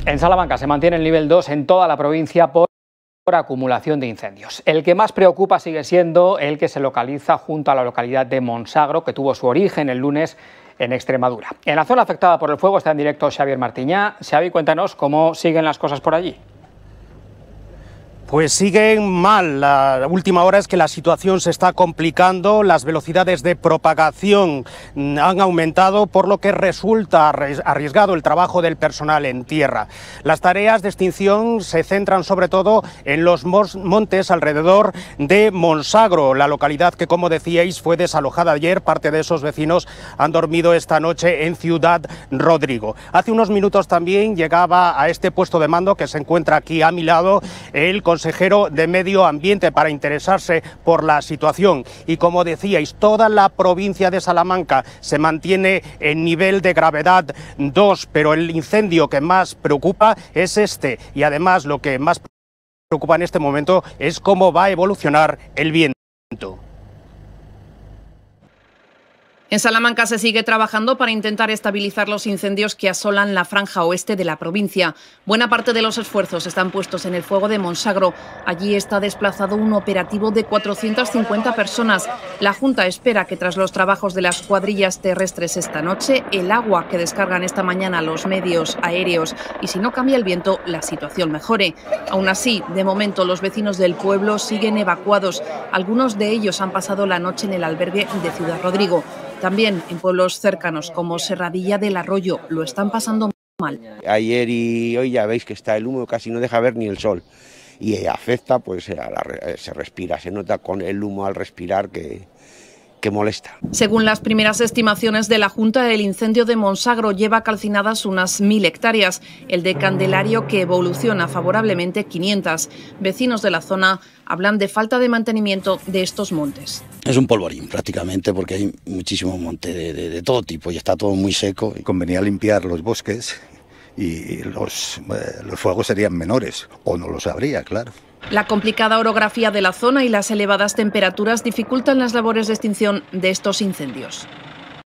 En Salamanca se mantiene el nivel 2 en toda la provincia por acumulación de incendios. El que más preocupa sigue siendo el que se localiza junto a la localidad de Monsagro, que tuvo su origen el lunes en Extremadura. En la zona afectada por el fuego está en directo Xavier Martiñá. Xavi, cuéntanos cómo siguen las cosas por allí. Pues siguen mal. La última hora es que la situación se está complicando, las velocidades de propagación han aumentado, por lo que resulta arriesgado el trabajo del personal en tierra. Las tareas de extinción se centran sobre todo en los montes alrededor de Monsagro, la localidad que, como decíais, fue desalojada ayer. Parte de esos vecinos han dormido esta noche en Ciudad Rodrigo. Hace unos minutos también llegaba a este puesto de mando que se encuentra aquí a mi lado el consejero de Medio Ambiente para interesarse por la situación. Y como decíais, toda la provincia de Salamanca se mantiene en nivel de gravedad 2, pero el incendio que más preocupa es este. Y además lo que más preocupa en este momento es cómo va a evolucionar el viento. En Salamanca se sigue trabajando para intentar estabilizar los incendios que asolan la franja oeste de la provincia. Buena parte de los esfuerzos están puestos en el fuego de Monsagro. Allí está desplazado un operativo de 450 personas. La Junta espera que tras los trabajos de las cuadrillas terrestres esta noche, el agua que descargan esta mañana los medios aéreos y si no cambia el viento, la situación mejore. Aún así, de momento los vecinos del pueblo siguen evacuados. Algunos de ellos han pasado la noche en el albergue de Ciudad Rodrigo. También en pueblos cercanos como Serradilla del Arroyo lo están pasando mal. Ayer y hoy ya veis que está el humo, casi no deja ver ni el sol y afecta, pues se respira, se nota con el humo al respirar que molesta. Según las primeras estimaciones de la Junta, el incendio de Monsagro lleva calcinadas unas 1000 hectáreas, el de Candelario, que evoluciona favorablemente, 500. Vecinos de la zona hablan de falta de mantenimiento de estos montes. Es un polvorín prácticamente porque hay muchísimo monte de todo tipo y está todo muy seco. Convenía limpiar los bosques y los fuegos serían menores, o no lo sabría, claro. La complicada orografía de la zona y las elevadas temperaturas dificultan las labores de extinción de estos incendios.